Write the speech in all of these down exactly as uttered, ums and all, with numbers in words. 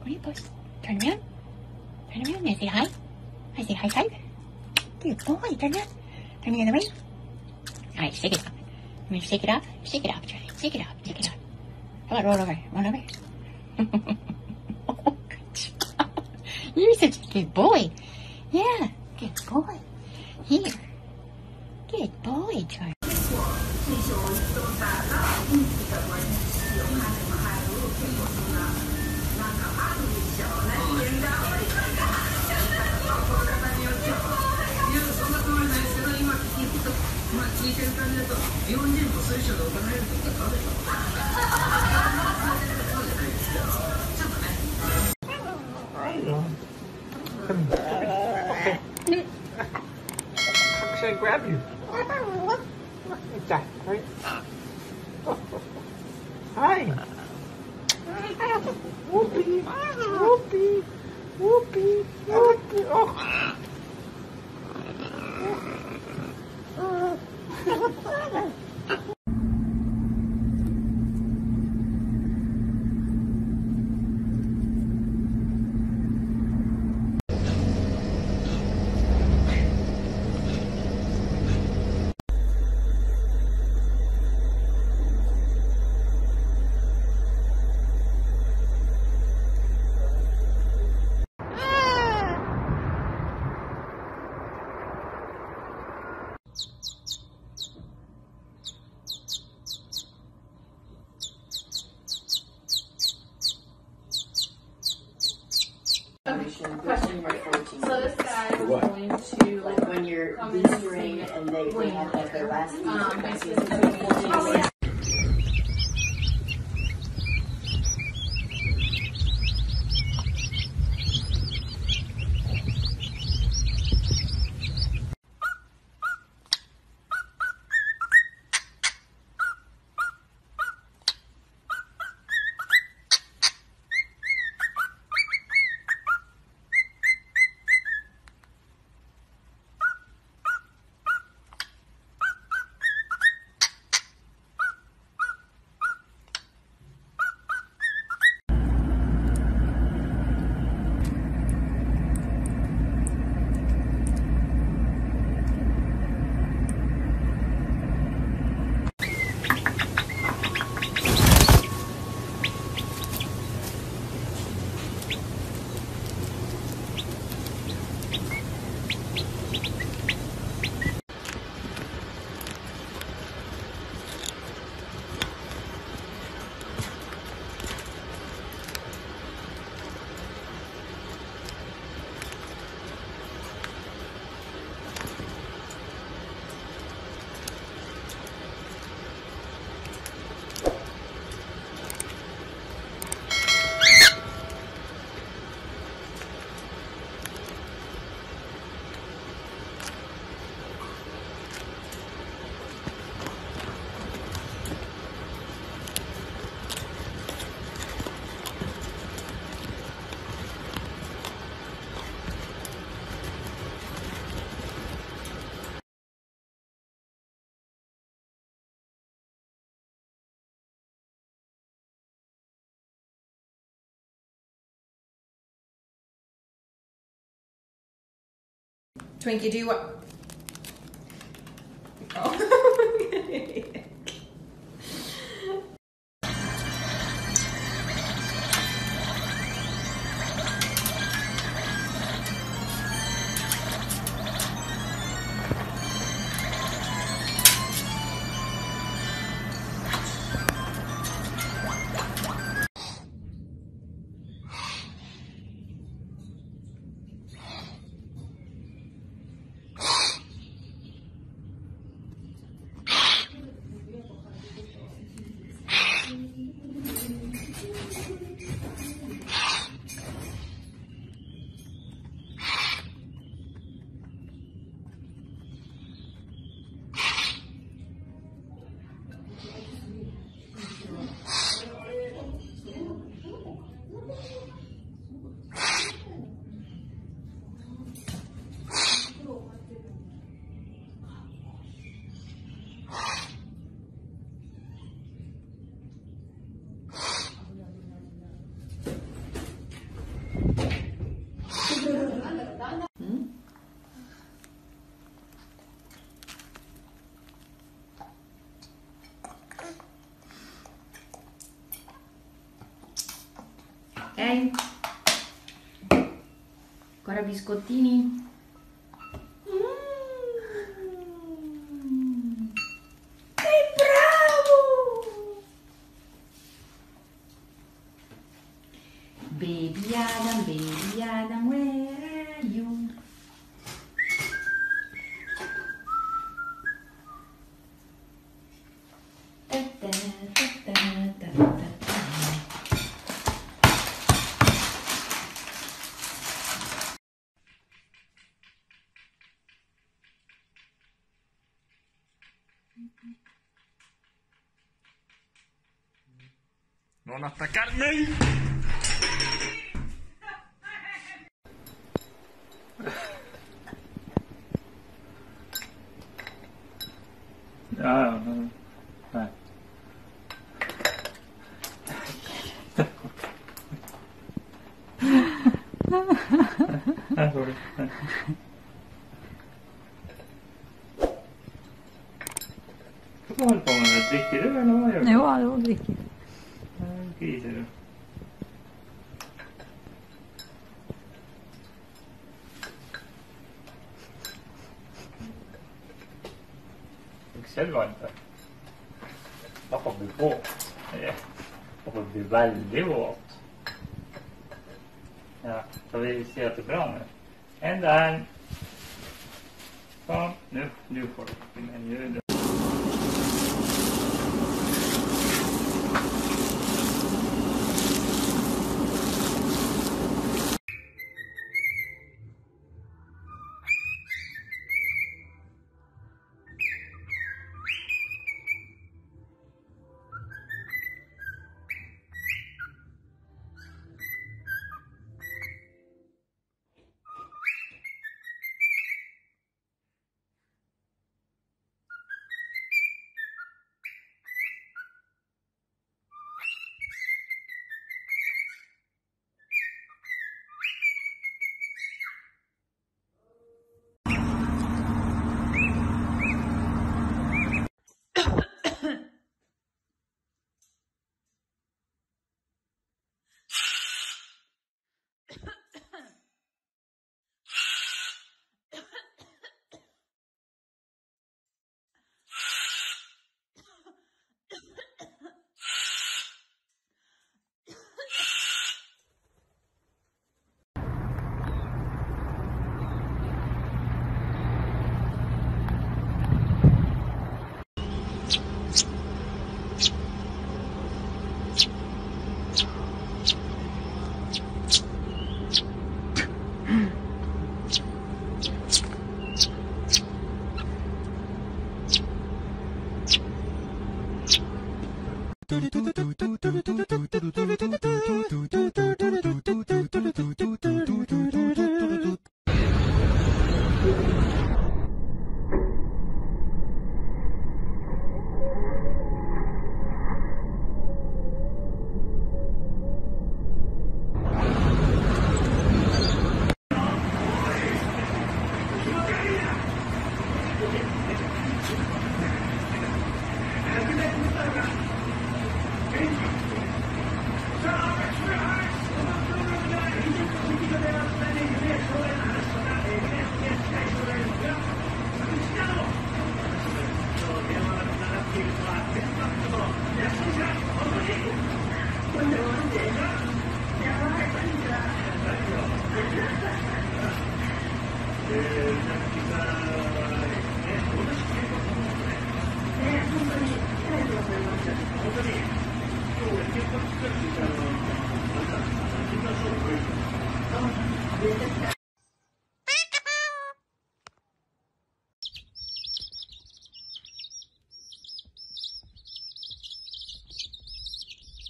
What are you post? Turn around. Turn around and say hi. I say high five. Good boy. Turn around. Turn the other way. All right, shake it up. I'm gonna shake it up. Shake it up, Charlie. Shake it up. Shake it up. How about roll over? Roll over. Oh, good job. You're such a good boy. Yeah, good boy. Here. Good boy, Charlie. Come here. Okay. How should I grab you? Like that, right? Hi. Whoopee. Whoopee. Whoopee. Whoopee. Oh. Question number fourteen. So this guy is going to, like, when you're boostering and they, they have like their last um, basically Twinkie, do what? Oh. Ok? Ancora biscottini? Baby Adam, baby Adam, where are you? Da, da, da, da, da, da. Non attaccarmi! Ah, no, no. Ah, sorry. Vad håller på med? Dricker du eller vad gör du? Ja, jag dricker. Griser du. Excel var inte. Vad kommer du på? Det kommer bli väldigt våt. Ja, så vi ser att det är bra nu. En där. Så, nu, nu får du. Men nu är det.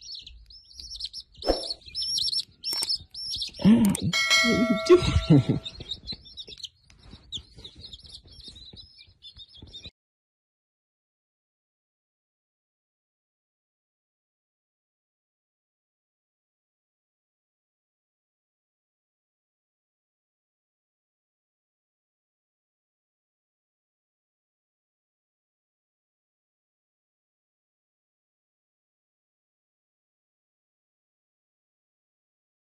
What are you doing?